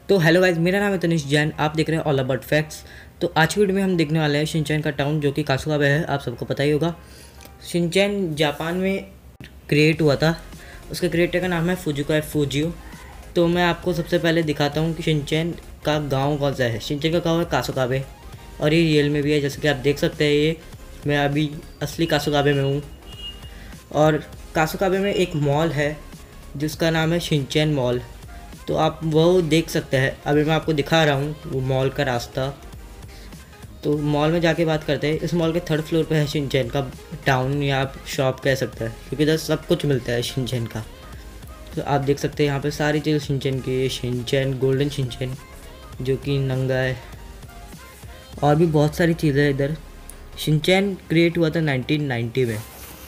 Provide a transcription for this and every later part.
तो hello guys, मेरा नाम है तनिष जैन। आप देख रहे हैं ऑल अबाउट फैक्ट्स। तो आज की वीडियो में हम देखने वाले हैं शिनचैन का टाउन, जो कि कासुगाबे है। आप सबको पता ही होगा। शिनचैन जापान में क्रिएट हुआ था। उसके क्रिएटर का नाम है फुजिको फुजियो। तो मैं आपको सबसे पहले दिखाता हूँ कि शिनचैन का गाँव कौन सा है। शिनचैन का गाँव है कासुगाबे, और ये रियल में भी है। जैसे कि आप देख सकते हैं, ये मैं अभी असली कासुगाबे में हूँ। और कासुगाबे में एक मॉल है जिसका नाम है शिनचैन मॉल। तो आप वो देख सकते हैं। अभी मैं आपको दिखा रहा हूँ वो मॉल का रास्ता। तो मॉल में जाके बात करते हैं। इस मॉल के 3rd फ्लोर पे है शिनचैन का टाउन, या आप शॉप कह सकते हैं, क्योंकि इधर सब कुछ मिलता है शिनचैन का। तो आप देख सकते हैं यहाँ पे सारी चीज़ें शिनचैन की। शिनचैन गोल्डन शिनचैन जो कि नंगा है, और भी बहुत सारी चीज़ें हैं इधर। शिनचैन क्रिएट हुआ था 1990 में।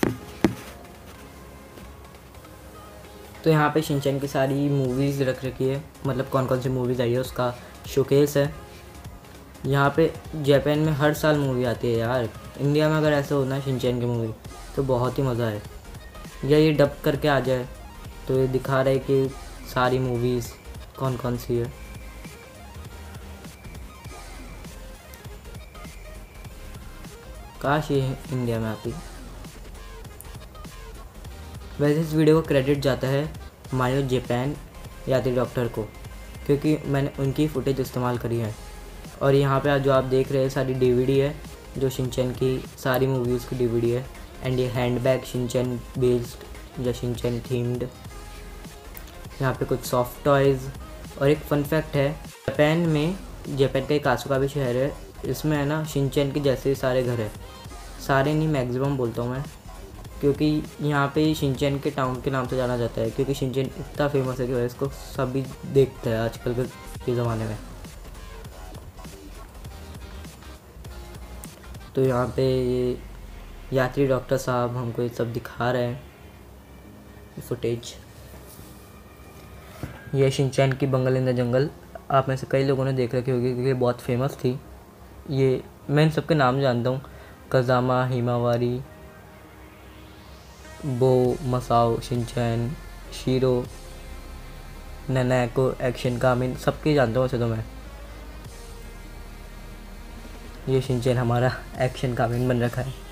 तो यहाँ पे शिनचैन की सारी मूवीज़ रख रखी है, मतलब कौन कौन सी मूवीज़ आई है उसका शोकेस है। यहाँ पे जापान में हर साल मूवी आती है यार। इंडिया में अगर ऐसा होना है शिनचैन की मूवी तो बहुत ही मज़ा है। या ये डब करके आ जाए तो ये दिखा रहा है कि सारी मूवीज़ कौन कौन सी है। काश ये इंडिया में आती। वैसे इस वीडियो को क्रेडिट जाता है मायो जापान यात्री डॉक्टर को, क्योंकि मैंने उनकी फुटेज इस्तेमाल करी है। और यहाँ पे जो आप देख रहे हैं सारी डीवीडी है, जो शिनचैन की सारी मूवीज़ की डीवीडी है। एंड ये हैंडबैग शिनचैन बेस्ड या शिनचैन थीम्ड। यहाँ पे कुछ सॉफ्ट टॉयज़। और एक फन फैक्ट है, जापान का एक कासुगाबे शहर है। इसमें है ना शिनचैन के जैसे सारे घर है। सारे नहीं, मैक्सिमम बोलता हूँ मैं, क्योंकि यहाँ पे शिनचैन के टाउन के नाम से जाना जाता है। क्योंकि शिनचैन इतना फेमस है कि वह इसको सभी देखते हैं आजकल के ज़माने में। तो यहाँ पे ये यात्री डॉक्टर साहब हमको ये सब दिखा रहे हैं फुटेज। ये शिनचैन की बंगल इन द जंगल आप में से कई लोगों ने देख रखी होगी, क्योंकि बहुत फेमस थी। ये मैं इन सबके नाम जानता हूँ। Kazama, Himawari, Bo, Masao, Shinchan, Shiro, नैको, एक्शन कामिन, सबके जानता हूँ वैसे तो मैं। ये शिनचैन हमारा एक्शन कामिन बन रखा है।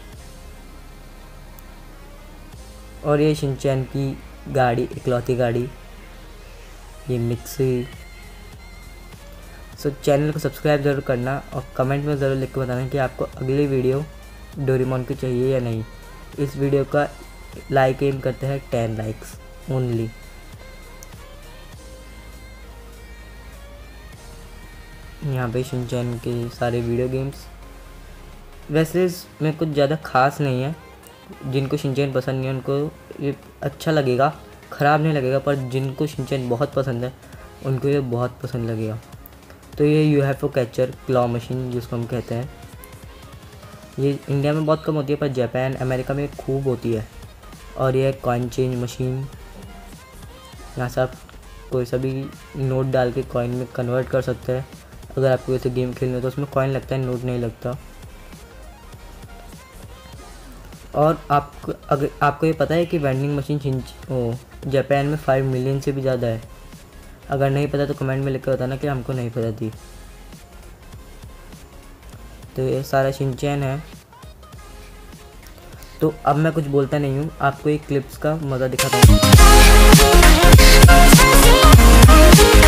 और ये शिनचैन की गाड़ी, इकलौती गाड़ी, ये मिक्सी। सो चैनल को सब्सक्राइब ज़रूर करना, और कमेंट में ज़रूर लिख के बताना कि आपको अगली वीडियो डोरेमोन की चाहिए या नहीं। इस वीडियो का लाइक एम करते हैं 10 लाइक्स ओनली। यहाँ पे शिनचैन के सारे वीडियो गेम्स। वैसे इसमें कुछ ज़्यादा खास नहीं है। जिनको शिनचैन पसंद नहीं है उनको ये अच्छा लगेगा, ख़राब नहीं लगेगा। पर जिनको शिनचैन बहुत पसंद है उनको ये बहुत पसंद लगेगा। तो ये यूएफओ कैचर क्लॉ मशीन जिसको हम कहते हैं, ये इंडिया में बहुत कम होती है, पर जापान, अमेरिका में खूब होती है। और ये कॉइन चेंज मशीन, यहाँ से आप कोई सा भी नोट डाल के कॉइन में कन्वर्ट कर सकते हैं। अगर आपको वैसे गेम खेलना है तो उसमें कॉइन लगता है, नोट नहीं लगता। और आपको ये पता है कि वेंडिंग मशीन जापान में 5 मिलियन से भी ज़्यादा है। अगर नहीं पता तो कमेंट में लिख कर बताना कि हमको नहीं पता थी। तो ये सारा शिनचैन है। तो अब मैं कुछ बोलता नहीं हूँ, आपको एक क्लिप्स का मज़ा दिखाता हूँ।